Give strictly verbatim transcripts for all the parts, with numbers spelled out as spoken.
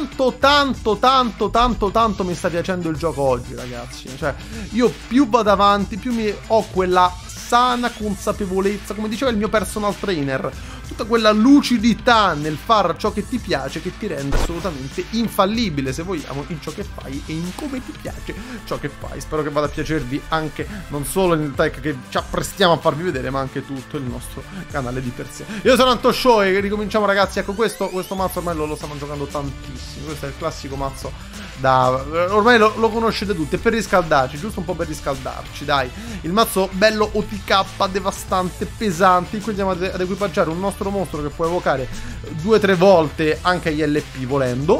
tanto, tanto, tanto, tanto, tanto mi sta piacendo il gioco oggi, ragazzi. Cioè, io più vado avanti, più mi ho quella sana consapevolezza, come diceva il mio personal trainer, tutta quella lucidità nel fare ciò che ti piace che ti rende assolutamente infallibile, se vogliamo, in ciò che fai e in come ti piace ciò che fai. Spero che vada a piacervi anche non solo il tech che ci apprestiamo a farvi vedere, ma anche tutto il nostro canale di per sé. Io sono Antoshow e ricominciamo, ragazzi. Ecco, questo, questo mazzo ormai lo, lo stanno giocando tantissimo. Questo è il classico mazzo da... ormai lo, lo conoscete tutti, è per riscaldarci, giusto un po' per riscaldarci, dai. Il mazzo bello O T K, devastante, pesante, in cui andiamo ad, ad equipaggiare un nostro mostro che può evocare due o tre volte anche gli L P volendo,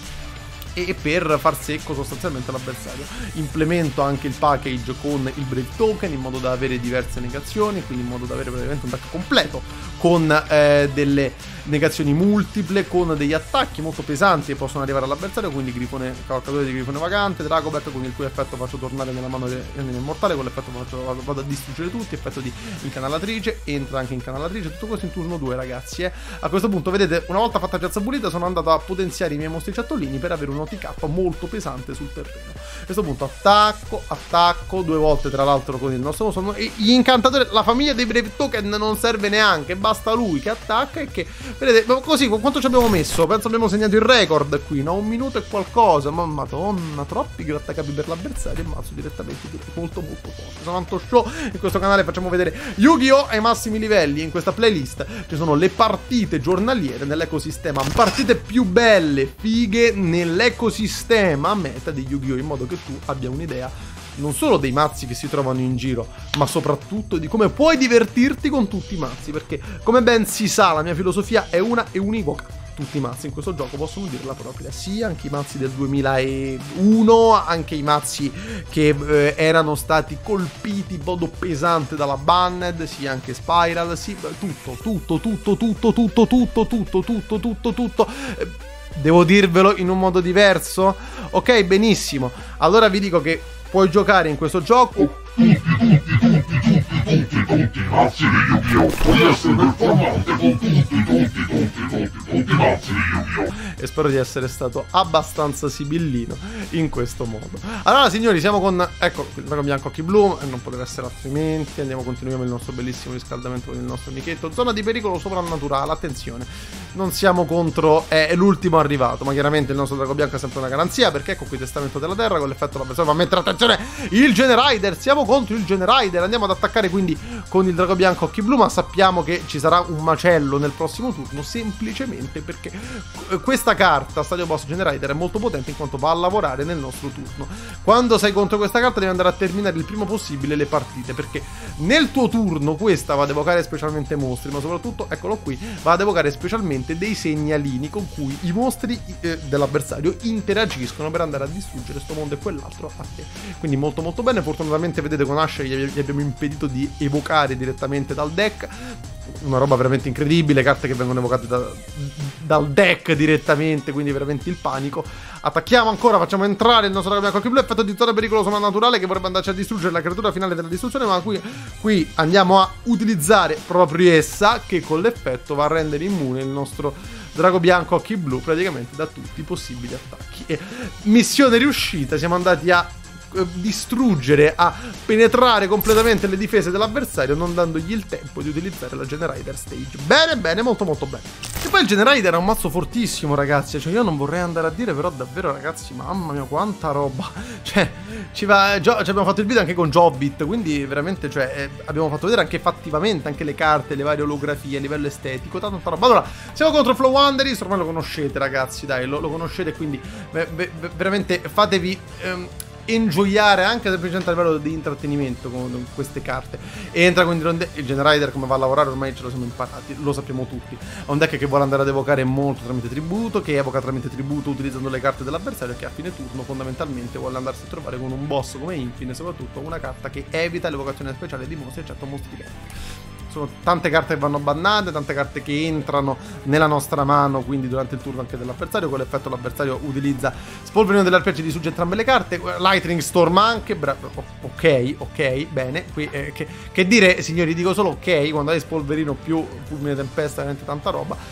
e per far secco sostanzialmente l'avversario. Implemento anche il package con il Brave Token in modo da avere diverse negazioni, quindi in modo da avere praticamente un deck completo con eh, delle negazioni multiple, con degli attacchi molto pesanti che possono arrivare all'avversario, quindi Grifone, Cavalcatore di Grifone Vagante, Dragobert, con il cui effetto faccio tornare nella mano dell'immortale, con l'effetto faccio, vado a distruggere tutti, effetto di incanalatrice, entra anche incanalatrice, tutto questo in turno due, ragazzi. Eh. A questo punto, vedete, una volta fatta piazza pulita sono andato a potenziare i miei mostri ciottolini per avere un O T K molto pesante sul terreno. A questo punto attacco, attacco, due volte tra l'altro con il nostro mostro, e gli incantatori, la famiglia dei Brave Token non serve neanche, basta lui che attacca e che... Vedete, così, con quanto ci abbiamo messo? Penso abbiamo segnato il record qui, no? Un minuto e qualcosa, ma madonna, troppi grattacapi per l'avversario, e mazzo direttamente molto molto forte. Sono Antoshow, in questo canale facciamo vedere Yu-Gi-Oh! Ai massimi livelli. In questa playlist ci sono le partite giornaliere nell'ecosistema, partite più belle, fighe nell'ecosistema meta di Yu-Gi-Oh! In modo che tu abbia un'idea non solo dei mazzi che si trovano in giro, ma soprattutto di come puoi divertirti con tutti i mazzi, perché come ben si sa la mia filosofia è una e univoca: tutti i mazzi in questo gioco possono dire la propria, sia anche i mazzi del duemilauno, anche i mazzi che eh, erano stati colpiti in modo pesante dalla Banned, sia anche Spiral, sì, tutto, tutto, tutto, tutto, tutto, tutto, tutto, tutto, tutto, tutto. Devo dirvelo in un modo diverso? Ok, benissimo. Allora vi dico che puoi giocare in questo gioco tutti, tutti, tutti, tutti, tutti, tutti i mazzi di Yu-Gi-Oh! Puoi essere performante con tutti, tutti, tutti, tutti, tutti i mazzi di Yu-Gi-Oh! E spero di essere stato abbastanza sibillino in questo modo. Allora, signori, siamo con, ecco, il drago bianco occhi blu, e non poteva essere altrimenti. Andiamo, continuiamo il nostro bellissimo riscaldamento con il nostro amichetto. Zona di pericolo soprannaturale, attenzione, non siamo contro, è, è l'ultimo arrivato, ma chiaramente il nostro drago bianco è sempre una garanzia, perché ecco qui testamento della terra, con l'effetto l'avversario va a mettere, attenzione, il Generider, siamo contro il Generider, andiamo ad attaccare quindi con il drago bianco occhi blu, ma sappiamo che ci sarà un macello nel prossimo turno, semplicemente perché questa carta, Stadio Boss Generider, è molto potente in quanto va a lavorare nel nostro turno. Quando sei contro questa carta devi andare a terminare il prima possibile le partite, perché nel tuo turno questa va ad evocare specialmente mostri, ma soprattutto, eccolo qui, va ad evocare specialmente dei segnalini con cui i mostri eh, dell'avversario interagiscono per andare a distruggere sto mondo e quell'altro a te. Quindi molto molto bene. Fortunatamente vedete con Ash gli, gli abbiamo impedito di evocare direttamente dal deck, una roba veramente incredibile, carte che vengono evocate da, dal deck direttamente, quindi veramente il panico. Attacchiamo ancora, facciamo entrare il nostro drago bianco occhi blu, effetto di zona pericolo soprannaturale che vorrebbe andarci a distruggere la creatura finale della distruzione, ma qui, qui andiamo a utilizzare proprio essa, che con l'effetto va a rendere immune il nostro drago bianco occhi blu praticamente da tutti i possibili attacchi. E missione riuscita, siamo andati a distruggere, a penetrare completamente le difese dell'avversario, non dandogli il tempo di utilizzare la Generider Stage. Bene, bene, molto molto bene. E poi il Generider è un mazzo fortissimo, ragazzi, cioè io non vorrei andare a dire, però davvero, ragazzi, mamma mia quanta roba, cioè ci va, già, ci abbiamo fatto il video anche con Jobbit, quindi veramente, cioè eh, abbiamo fatto vedere anche fattivamente anche le carte, le varie olografie a livello estetico, tanta, tanta roba. Allora, siamo contro Flow Wanderers, ormai lo conoscete, ragazzi, dai, lo, lo conoscete, quindi beh, beh, veramente fatevi ehm, enjoyare anche semplicemente a livello di intrattenimento con queste carte. Entra quindi il Generider, come va a lavorare ormai ce lo siamo imparati, lo sappiamo tutti. È un deck che vuole andare ad evocare molto tramite tributo, che evoca tramite tributo utilizzando le carte dell'avversario, e che a fine turno fondamentalmente vuole andarsi a trovare con un boss come Infine, soprattutto una carta che evita l'evocazione speciale di mostri, eccetto mostri diversi. Sono tante carte che vanno bannate, tante carte che entrano nella nostra mano, quindi durante il turno anche dell'avversario. Con l'effetto l'avversario utilizza Spolverino dell'arpeggio, distrugge entrambe le carte, Lightning Storm anche, bravo, ok, ok, bene. Qui eh, che, che dire, signori, dico solo ok, quando hai Spolverino più Fulmine Tempesta, veramente tanta roba.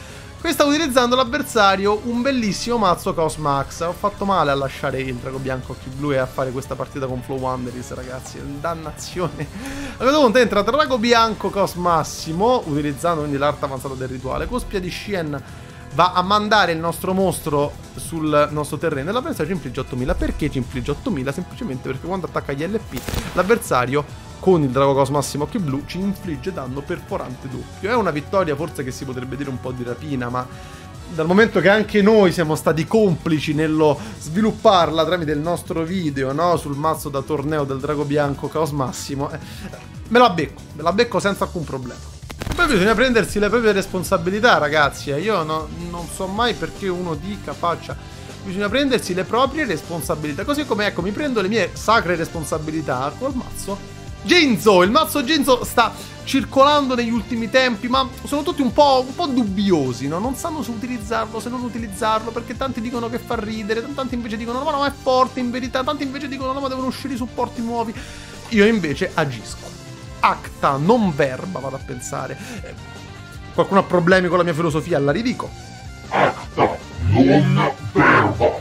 Qui sta utilizzando l'avversario un bellissimo mazzo Chaos Max. Ho fatto male a lasciare il drago bianco occhi blu e a fare questa partita con Flow Wanderers, ragazzi. Dannazione. A questo punto entra drago bianco Chaos Massimo, utilizzando quindi l'arte avanzata del rituale. Cospia di Shien va a mandare il nostro mostro sul nostro terreno e l'avversario ci infligge ottomila. Perché ci infligge ottomila? Semplicemente perché quando attacca gli L P l'avversario con il drago Chaos Massimo occhi blu ci infligge danno perforante doppio. È una vittoria forse che si potrebbe dire un po' di rapina, ma dal momento che anche noi siamo stati complici nello svilupparla tramite il nostro video, no? Sul mazzo da torneo del drago bianco Chaos Massimo, eh, me la becco, me la becco senza alcun problema. Poi bisogna prendersi le proprie responsabilità, ragazzi. Io no, non so mai perché uno dica, faccia. Bisogna prendersi le proprie responsabilità. Così come, ecco, mi prendo le mie sacre responsabilità col mazzo Jinzo. Il mazzo Jinzo sta circolando negli ultimi tempi, ma sono tutti un po', un po' dubbiosi, no? Non sanno se utilizzarlo, se non utilizzarlo, perché tanti dicono che fa ridere, tanti invece dicono no, ma no, è forte in verità, tanti invece dicono no, ma devono uscire i supporti nuovi. Io invece agisco. Acta, non verba, vado a pensare. Eh, qualcuno ha problemi con la mia filosofia? La ridico. Acta, non verba.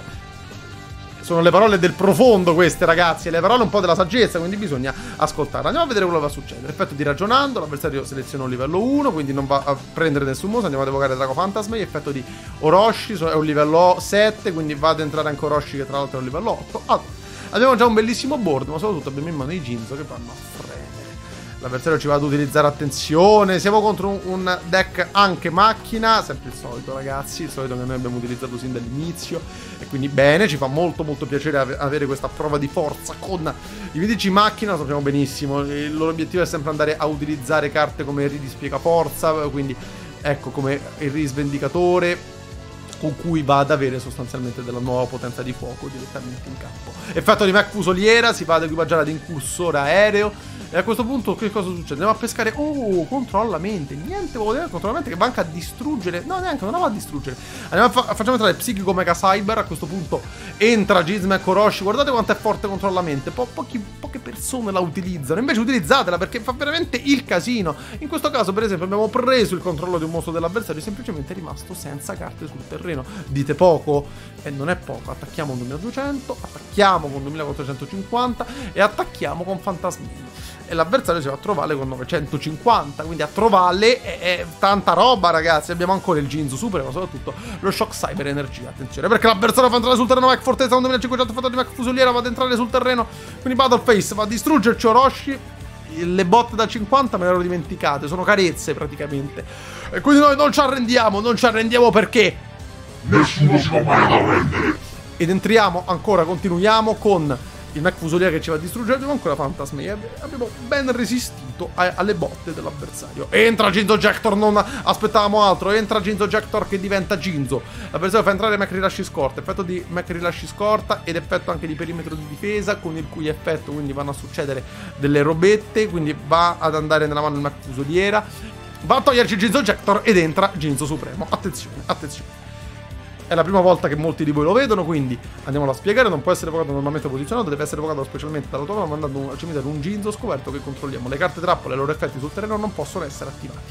Sono le parole del profondo queste, ragazzi, le parole un po' della saggezza, quindi bisogna ascoltarle. Andiamo a vedere quello che va a succedere. Effetto di ragionando, l'avversario seleziona un livello uno, quindi non va a prendere nessun mosso. Andiamo ad evocare Drago Phantasma. Effetto di Orochi, è un livello sette, quindi va ad entrare anche Orochi, che tra l'altro è un livello otto. Allora, abbiamo già un bellissimo board, ma soprattutto abbiamo in mano i Jinzo che vanno a fredere. L'avversario ci va ad utilizzare attenzione. Siamo contro un, un deck anche macchina, sempre il solito, ragazzi, il solito che noi abbiamo utilizzato sin dall'inizio. E quindi bene, ci fa molto molto piacere ave avere questa prova di forza con i mitici macchina. Lo sappiamo benissimo, il loro obiettivo è sempre andare a utilizzare carte come Ri di Spiega Forza, quindi ecco, come il Ri Svendicatore, con cui va ad avere sostanzialmente della nuova potenza di fuoco direttamente in campo. Effetto di Mech Fusoliera, si va ad equipaggiare ad incursore aereo. E a questo punto che cosa succede? Andiamo a pescare. Oh, controlla mente. Niente, volevo dire controlla mente che va anche a distruggere. No, neanche, non va a distruggere. Andiamo a fa facciamo entrare Psichico Mega Cyber. A questo punto entra Gizmek Orochi. Guardate quanto è forte controlla mente. Po pochi, poche persone la utilizzano. Invece utilizzatela perché fa veramente il casino. In questo caso, per esempio, abbiamo preso il controllo di un mostro dell'avversario e semplicemente è rimasto senza carte sul terreno. Dite poco? E non è poco. Attacchiamo con duemiladuecento, attacchiamo con duemilaquattrocentocinquanta e attacchiamo con Fantasmino. E l'avversario si va a trovare con novecentocinquanta, quindi a trovarle è, è tanta roba, ragazzi. Abbiamo ancora il Jinzo Super, ma soprattutto lo Shock Cyber Energia. Attenzione, perché l'avversario fa entrare sul terreno Mech Fortezza con duemilacinquecento, fatto di Mech Fusoliera, va ad entrare sul terreno, quindi Battleface va a distruggerci Orochi. Le botte da cinquanta me le ero dimenticate, sono carezze praticamente. E quindi noi non ci arrendiamo, non ci arrendiamo perché nessuno si può mai arrendere. ed entriamo ancora, continuiamo con il Mech Fusoliera che ci va a distruggere. Abbiamo ancora Fantasma. Abbiamo ben resistito a, alle botte dell'avversario. Entra Jinzo Jector, non aspettavamo altro. Entra Jinzo Jector che diventa Jinzo. L'avversario fa entrare Mech Rilasci Scorta. Effetto di Mech Rilasci Scorta ed effetto anche di perimetro di difesa, con il cui effetto quindi vanno a succedere delle robette. Quindi va ad andare nella mano il Mech Fusoliera, va a toglierci Jinzo Jector ed entra Jinzo Supremo. Attenzione, attenzione. È la prima volta che molti di voi lo vedono, quindi andiamolo a spiegare. Non può essere evocato normalmente posizionato, deve essere evocato specialmente dalla tua mano mandando al cimitero un Jinzo scoperto che controlliamo. Le carte trappole e i loro effetti sul terreno non possono essere attivati.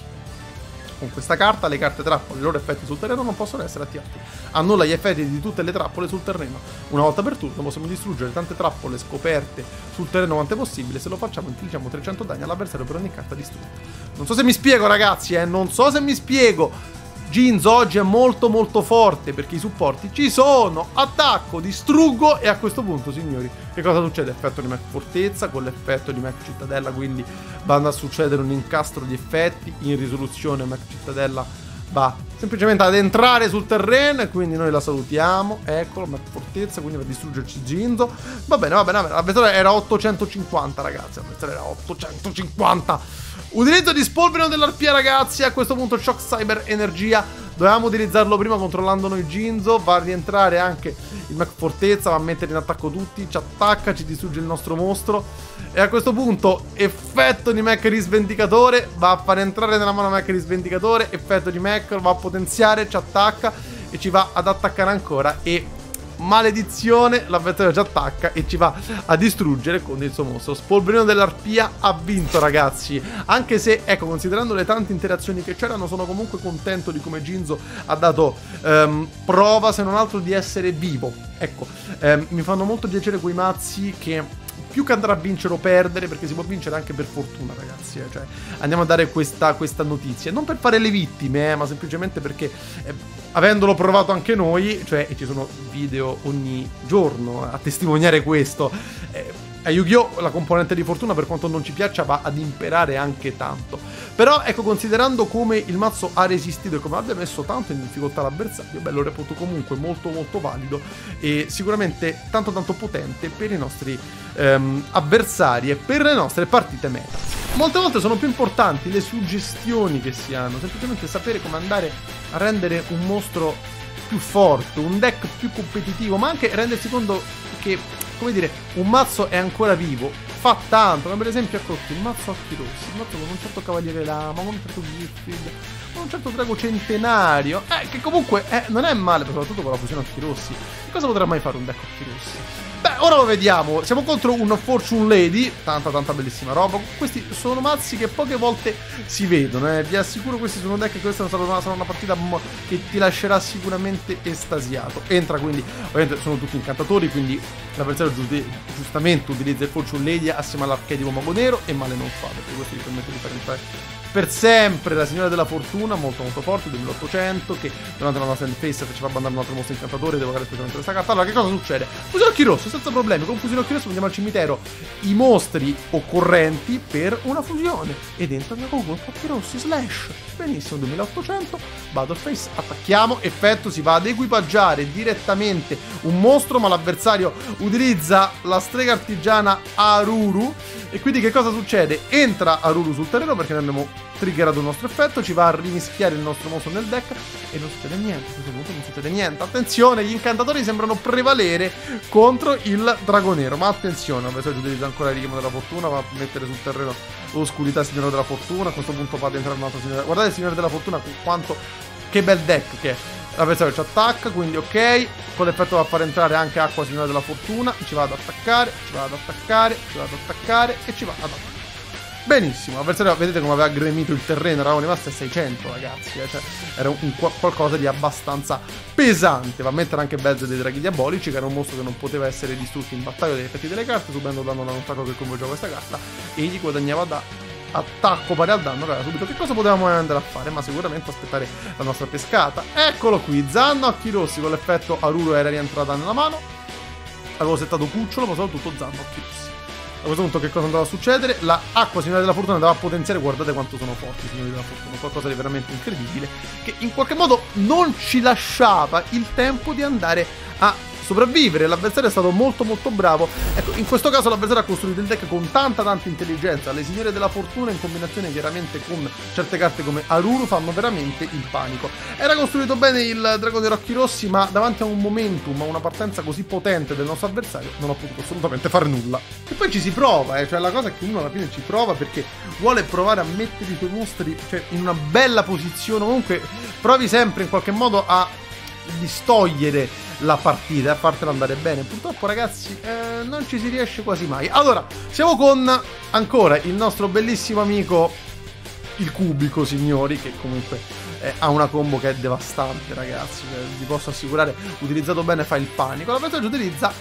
Con questa carta le carte trappole e i loro effetti sul terreno non possono essere attivati. Annulla gli effetti di tutte le trappole sul terreno. Una volta per turno possiamo distruggere tante trappole scoperte sul terreno quante possibile. Se lo facciamo infliggiamo trecento danni all'avversario per ogni carta distrutta. Non so se mi spiego, ragazzi, eh, non so se mi spiego. Jinzo oggi è molto molto forte perché i supporti ci sono. Attacco, distruggo e a questo punto, signori, che cosa succede? Effetto di Mech Fortezza con l'effetto di Mech Cittadella, quindi vanno a succedere un incastro di effetti. In risoluzione Mech Cittadella va semplicemente ad entrare sul terreno e quindi noi la salutiamo. Eccolo, Mech Fortezza, quindi va a distruggerci Jinzo. Va bene, va bene, va bene. L'avversario era ottocentocinquanta, ragazzi. L'avversario era ottocentocinquanta. Utilizzo di spolverino dell'arpia, ragazzi. A questo punto Shock Cyber Energia. Dovevamo utilizzarlo prima controllando noi Jinzo. Va a rientrare anche il Mech Fortezza, va a mettere in attacco tutti. Ci attacca, ci distrugge il nostro mostro. E a questo punto effetto di Mech Risvendicatore. Va a far entrare nella mano Mech Risvendicatore. Effetto di Mech, va a potenziare, ci attacca e ci va ad attaccare ancora. E maledizione, l'avversario ci attacca e ci va a distruggere con il suo mostro. Spolverino dell'arpia ha vinto, ragazzi, anche se, ecco, considerando le tante interazioni che c'erano, sono comunque contento di come Ginzo ha dato um, prova, se non altro, di essere vivo. Ecco, um, mi fanno molto piacere quei mazzi che più che andare a vincere o perdere, perché si può vincere anche per fortuna, ragazzi, eh, cioè andiamo a dare questa, questa notizia, non per fare le vittime, eh, ma semplicemente perché eh, avendolo provato anche noi, cioè, e ci sono video ogni giorno a testimoniare questo, eh, a Yu-Gi-Oh! La componente di fortuna, per quanto non ci piaccia, va ad imperare anche tanto. Però, ecco, considerando come il mazzo ha resistito e come abbia messo tanto in difficoltà l'avversario, beh, lo reputo comunque molto molto valido e sicuramente tanto tanto potente per i nostri ehm, avversari e per le nostre partite meta. Molte volte sono più importanti le suggestioni che si hanno, semplicemente sapere come andare a rendere un mostro più forte, un deck più competitivo, ma anche rendersi conto che, come dire, un mazzo è ancora vivo, fa tanto, come per esempio, ecco, il mazzo occhi rossi, il mazzo con un certo cavaliere lama, con un certo Giffrid, con un certo drago centenario, eh, che comunque eh, non è male, soprattutto con la fusione occhi rossi. Che cosa potrà mai fare un deck occhi rossi? Beh, ora lo vediamo, siamo contro un Fortune Lady, tanta tanta bellissima roba. Questi sono mazzi che poche volte si vedono, eh. Vi assicuro, questi sono deck che questa sarà una, sarà una partita che ti lascerà sicuramente estasiato. Entra quindi, ovviamente sono tutti incantatori, quindi l'avversario giustamente utilizza il Fortune Lady assieme all'archetipo mago nero e male non fa, perché questo gli permette di fare entrare per sempre la signora della fortuna, molto molto forte, duemilaottocento, che durante la nostra endphase ci fa bandare un altro mostro incantatore, devo fare specialmente questa carta. Allora, che cosa succede? Fusione occhi rosso, senza problemi, con fusione occhi rosso andiamo al cimitero i mostri occorrenti per una fusione, ed entra il Goku, occhi rossi, slash, benissimo, duemilaottocento, battle face, attacchiamo, effetto, si va ad equipaggiare direttamente un mostro, ma l'avversario utilizza la strega artigiana Aruru, e quindi che cosa succede? Entra Aruru sul terreno perché noi abbiamo triggerato il nostro effetto, ci va a rimischiare il nostro mostro nel deck e non succede niente, a questo punto non succede niente. Attenzione, gli incantatori sembrano prevalere contro il drago nero, ma attenzione, l'avversario utilizza ancora il richiamo della fortuna, va a mettere sul terreno l'oscurità signora della fortuna, a questo punto va ad entrare un altro signore. Guardate il signore della fortuna, quanto, che bel deck che è. L'avversario ci attacca, quindi ok, con l'effetto va a far entrare anche acqua signora della fortuna, ci va ad attaccare, ci va ad attaccare, ci va ad attaccare e ci va ad attaccare. Benissimo, l'avversario, vedete come aveva gremito il terreno, eravamo rimasti a seicento, ragazzi, eh? Cioè era un, un, qualcosa di abbastanza pesante. Va a mettere anche Belze dei draghi diabolici, che era un mostro che non poteva essere distrutto in battaglia dagli effetti delle carte, subendo danno da un attacco che coinvolgeva questa carta, e gli guadagnava da attacco pari al danno. Allora, subito che cosa potevamo andare a fare? Ma sicuramente aspettare la nostra pescata. Eccolo qui, Zanno occhi rossi, con l'effetto Aruru era rientrata nella mano, avevo settato Cucciolo, ma soprattutto Zanno occhi rossi. A questo punto che cosa andava a succedere? La acqua signore della fortuna andava a potenziare, guardate quanto sono forti i signori della fortuna, qualcosa di veramente incredibile, che in qualche modo non ci lasciava il tempo di andare a sopravvivere. L'avversario è stato molto molto bravo. Ecco, in questo caso l'avversario ha costruito il deck con tanta tanta intelligenza. Le signore della fortuna in combinazione chiaramente con certe carte come Aruru fanno veramente il panico. Era costruito bene il drago dei occhi rossi, ma davanti a un momentum, a una partenza così potente del nostro avversario, non ho potuto assolutamente fare nulla. E poi ci si prova, eh. Cioè la cosa è che uno alla fine ci prova perché vuole provare a mettere i tuoi mostri, cioè, in una bella posizione. Comunque provi sempre in qualche modo a distogliere la partita, a fartela andare bene. Purtroppo, ragazzi, eh, non ci si riesce quasi mai. Allora, siamo con ancora il nostro bellissimo amico il Cubico, signori, che comunque eh, ha una combo che è devastante, ragazzi, cioè, vi posso assicurare, utilizzato bene fa il panico. La personaggio utilizza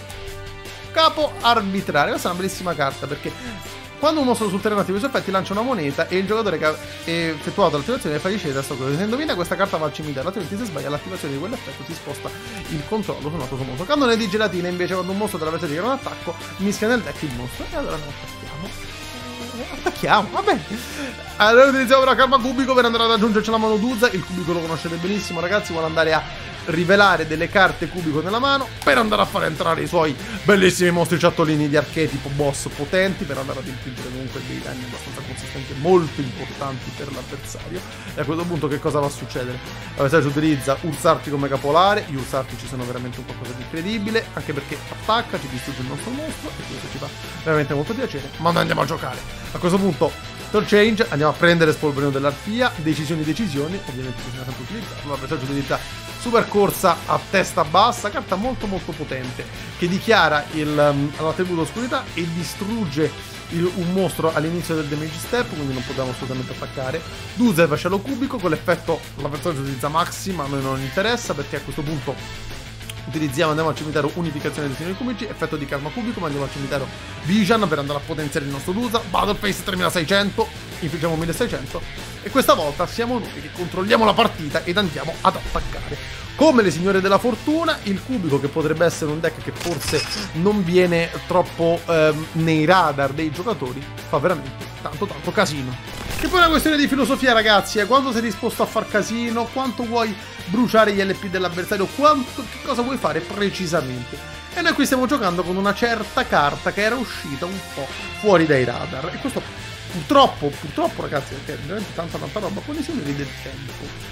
Capo Arbitrario. Questa è una bellissima carta perché quando un mostro sul terreno attiva i suoi effetti lancia una moneta e il giocatore che ha effettuato l'attivazione fa ricevere da sto cosa. Se indovina, questa carta va al cimitero, altrimenti se sbaglia l'attivazione di quell'effetto si sposta il controllo su un altro suo mostro. Cannone di gelatina invece, quando un mostro dell'avversario che era un attacco, mischia nel deck il mostro e allora noi attacchiamo. Attacchiamo, va bene. Allora utilizziamo la Karma Cubico per andare ad aggiungerci la mano d'Uzza. Il Cubico lo conoscete benissimo, ragazzi, vuole andare a rivelare delle carte Cubico nella mano per andare a fare entrare i suoi bellissimi mostri ciattolini di archetipo boss potenti, per andare ad infliggere comunque dei danni abbastanza consistenti, molto importanti per l'avversario. E a questo punto che cosa va a succedere? L'avversario utilizza Ursarti come capolare. Gli Ursarti ci sono veramente un qualcosa di incredibile, anche perché attacca, ci distrugge il nostro mostro e questo ci fa veramente molto piacere. Ma noi andiamo a giocare. A questo punto Turn change, andiamo a prendere Spolverino dell'Arpia, decisioni decisioni, ovviamente bisogna sempre utilizzarlo, l'avversario utilizza super corsa a testa bassa, carta molto molto potente, che dichiara l'attributo oscurità e distrugge il, un mostro all'inizio del damage step, quindi non potevamo assolutamente attaccare. Duzer vascello cubico, con l'effetto l'avversario utilizza maxi, ma a noi non interessa perché a questo punto utilizziamo, andiamo al cimitero unificazione dei signori cubici, effetto di karma cubico, ma andiamo al cimitero Vision per andare a potenziare il nostro Dusa, Battle Phase tremilaseicento, infliggiamo milleseicento e questa volta siamo noi che controlliamo la partita ed andiamo ad attaccare. Come le signore della fortuna, il cubico, che potrebbe essere un deck che forse non viene troppo ehm, nei radar dei giocatori, fa veramente tanto tanto casino. Che poi è una questione di filosofia, ragazzi, è quanto sei disposto a far casino, quanto vuoi bruciare gli L P dell'avversario, quanto, che cosa vuoi fare precisamente. E noi qui stiamo giocando con una certa carta che era uscita un po' fuori dai radar. E questo purtroppo, purtroppo ragazzi, perché è veramente tanta tanta roba, con i signori del tempo.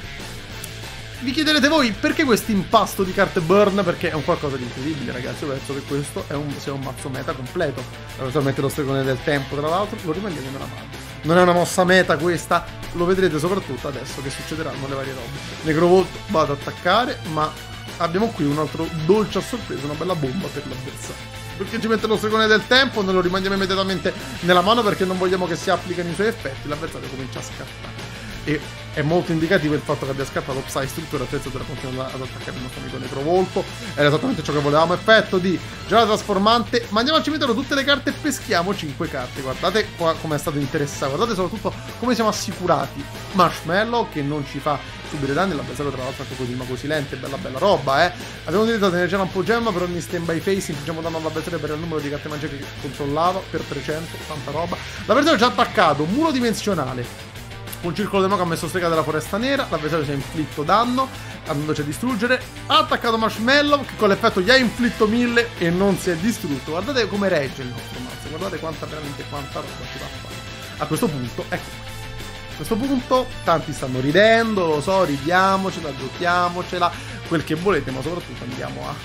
Vi chiederete voi perché questo impasto di carte burn? Perché è un qualcosa di incredibile, ragazzi. Io penso che questo è un, sia un mazzo meta completo. Naturalmente lo stregone del tempo, tra l'altro, lo rimandiamo nella mano. Non è una mossa meta questa, lo vedrete soprattutto adesso che succederanno le varie robe. Necrovolt va ad attaccare, ma abbiamo qui un altro dolce a sorpresa, una bella bomba per l'avversario. Perché ci mette lo stregone del tempo, noi lo rimandiamo immediatamente nella mano perché non vogliamo che si applichino i suoi effetti, l'avversario comincia a scattare. E è molto indicativo il fatto che abbia scattato Psy struttura, attrezzatura, continua ad attaccare il nostro amico Necrovolto. Era esattamente ciò che volevamo. Effetto di gelata trasformante. Mandiamo al cimitero tutte le carte e peschiamo cinque carte. Guardate qua come è stato interessato. Guardate soprattutto come siamo assicurati. Marshmallow che non ci fa subire danni. L'avversario tra l'altro anche così mago silente. Bella bella roba, eh. Abbiamo utilizzato energia lampo gemma per ogni stand by face. Infliggiamo danno all'avversario per il numero di carte magiche che controllava. Per trecento, tanta roba. L'avversario è già attaccato. Muro dimensionale. Un circolo del mago ha messo strega della foresta nera, l'avversario si è inflitto danno, andandoci a distruggere, ha attaccato Marshmallow che con l'effetto gli ha inflitto mille e non si è distrutto. Guardate come regge il nostro mazzo, guardate quanta veramente quanta roba ci va a fare. A questo punto, ecco, a questo punto tanti stanno ridendo, lo so, ridiamocela, giochiamocela, quel che volete, ma soprattutto andiamo a...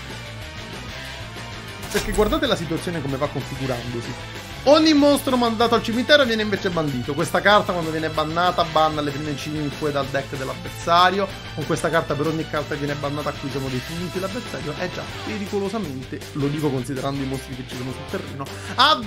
Perché guardate la situazione come va configurandosi. Ogni mostro mandato al cimitero viene invece bandito. Questa carta quando viene bannata banna le prime cinque dal deck dell'avversario. Con questa carta per ogni carta che viene bannata acquisiamo dei punti. L'avversario è già pericolosamente, lo dico considerando i mostri che ci sono sul terreno, a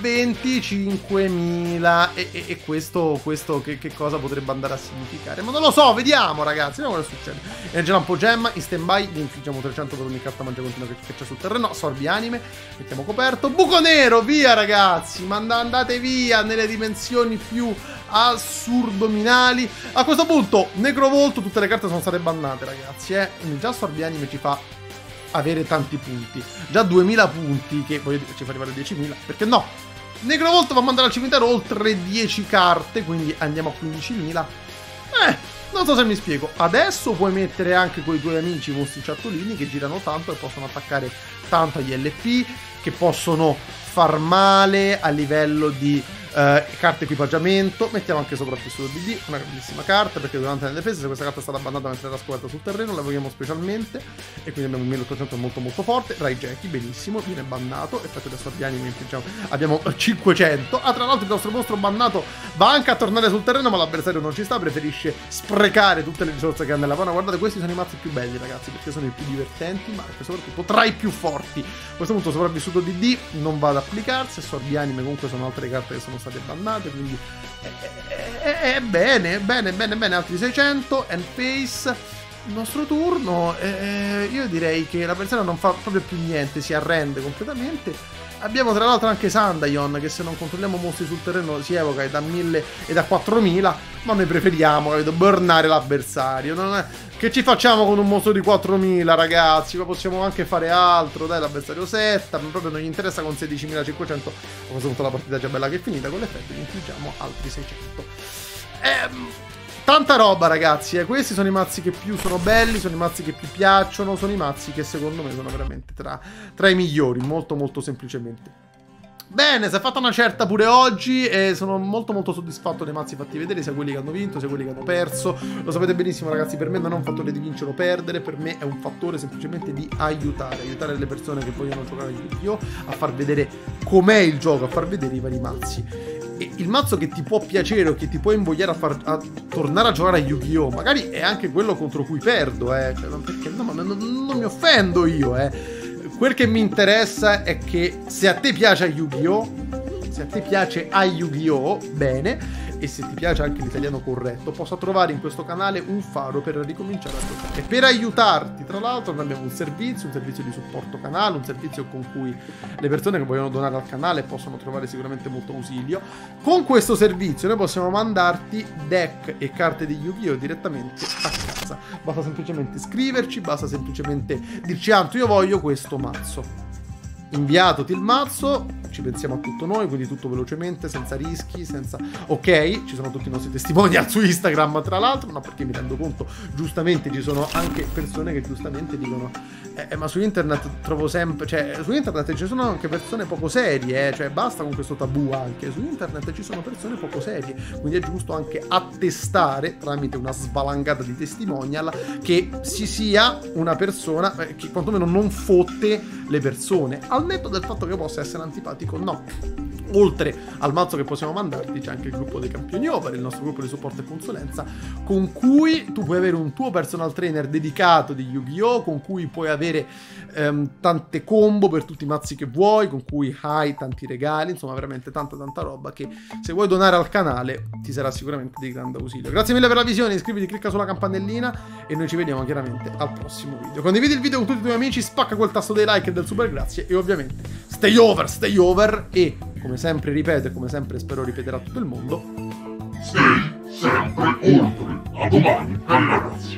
venticinquemila. E, e, e questo, questo che, che cosa potrebbe andare a significare? Ma non lo so, vediamo ragazzi, vediamo cosa succede. Energia lampo gemma, in stand by, gli infliggiamo trecento per ogni carta magia continua che, che c'è sul terreno. Assorbi anime, mettiamo coperto. Buco nero, via ragazzi, mandate andate via nelle dimensioni più assurdominali. A questo punto Necrovolto, tutte le carte sono state bannate ragazzi, eh. Quindi già Assorbi anime ci fa avere tanti punti, già duemila punti, che voglio dire ci fa arrivare diecimila, perché no? Necrovolto va a mandare al cimitero oltre dieci carte, quindi andiamo a quindicimila. Eh, non so se mi spiego. Adesso puoi mettere anche quei tuoi amici mostri ciattolini che girano tanto e possono attaccare tanto agli L P, che possono far male a livello di uh, carte equipaggiamento. Mettiamo anche sopravvissuto D D, una grandissima carta, perché durante la difesa, se questa carta è stata abbandonata mentre era scoperta sul terreno, la vogliamo specialmente, e quindi abbiamo un milleottocento molto molto forte. Rai Jackie, benissimo, viene bannato, effetto di assorbi anime, abbiamo cinquecento. Ah, tra l'altro il nostro mostro bannato va anche a tornare sul terreno, ma l'avversario non ci sta, preferisce sprecare tutte le risorse che ha nella mano. Guardate, questi sono i mazzi più belli ragazzi, perché sono i più divertenti, ma anche soprattutto tra i più forti. A questo punto sopravvissuto D D non va ad applicarsi, assorbi anime comunque sono altre carte che sono state bannate, quindi è, è, è, è bene, bene, bene, bene, altri seicento, end phase, il nostro turno, eh, io direi che la persona non fa proprio più niente, si arrende completamente. Abbiamo tra l'altro anche Sandaion, che se non controlliamo mostri sul terreno si evoca e da mille e da quattromila, ma noi preferiamo, capito, burnare l'avversario. Non è... Che ci facciamo con un mostro di quattromila, ragazzi? Ma possiamo anche fare altro, dai, l'avversario setta, proprio non gli interessa con sedicimilacinquecento. A questo punto la partita è già bella che è finita, con l'effetto gli infliggiamo altri seicento. Ehm... Tanta roba ragazzi, eh. Questi sono i mazzi che più sono belli, sono i mazzi che più piacciono, sono i mazzi che secondo me sono veramente tra, tra i migliori, molto molto semplicemente. Bene, si è fatta una certa pure oggi e sono molto molto soddisfatto dei mazzi fatti vedere, sia quelli che hanno vinto, sia quelli che hanno perso. Lo sapete benissimo ragazzi, per me non è un fattore di vincere o perdere, per me è un fattore semplicemente di aiutare, aiutare le persone che vogliono giocare di più a far vedere com'è il gioco, a far vedere i vari mazzi. E il mazzo che ti può piacere o che ti può invogliare a, far, a tornare a giocare a Yu-Gi-Oh! Magari è anche quello contro cui perdo, eh. Cioè, perché no, ma non, non mi offendo io, eh. Quel che mi interessa è che se a te piace a Yu-Gi-Oh! Se a te piace a Yu-Gi-Oh! Bene. E se ti piace anche l'italiano corretto, possa trovare in questo canale un faro per ricominciare a giocare. E per aiutarti, tra l'altro, noi abbiamo un servizio, un servizio di supporto canale, un servizio con cui le persone che vogliono donare al canale possono trovare sicuramente molto ausilio. Con questo servizio noi possiamo mandarti deck e carte di Yu-Gi-Oh! Direttamente a casa. Basta semplicemente scriverci, basta semplicemente dirci: Anto, io voglio questo mazzo. Inviatoti il mazzo, ci pensiamo a tutto noi, quindi tutto velocemente, senza rischi, senza... Ok, ci sono tutti i nostri testimonial su Instagram, tra l'altro, no, perché mi rendo conto, giustamente ci sono anche persone che giustamente dicono eh, ma su internet trovo sempre, cioè su internet ci sono anche persone poco serie, eh, cioè basta con questo tabù anche, su internet ci sono persone poco serie, quindi è giusto anche attestare tramite una svalangata di testimonial che si sia una persona eh, che quantomeno non fotte le persone, al netto del fatto che possa essere antipatico, no. Oltre al mazzo che possiamo mandarti c'è anche il gruppo dei campioni over, il nostro gruppo di supporto e consulenza, con cui tu puoi avere un tuo personal trainer dedicato di Yu-Gi-Oh!, con cui puoi avere ehm, tante combo per tutti i mazzi che vuoi, con cui hai tanti regali, insomma veramente tanta tanta roba che se vuoi donare al canale ti sarà sicuramente di grande ausilio. Grazie mille per la visione, iscriviti, clicca sulla campanellina e noi ci vediamo chiaramente al prossimo video. Condividi il video con tutti i tuoi amici, spacca quel tasto dei like e del super grazie e ovviamente stay over, stay over e come sempre ripeto e come sempre spero ripeterà tutto il mondo, Stay sempre oltre. A domani, ragazzi.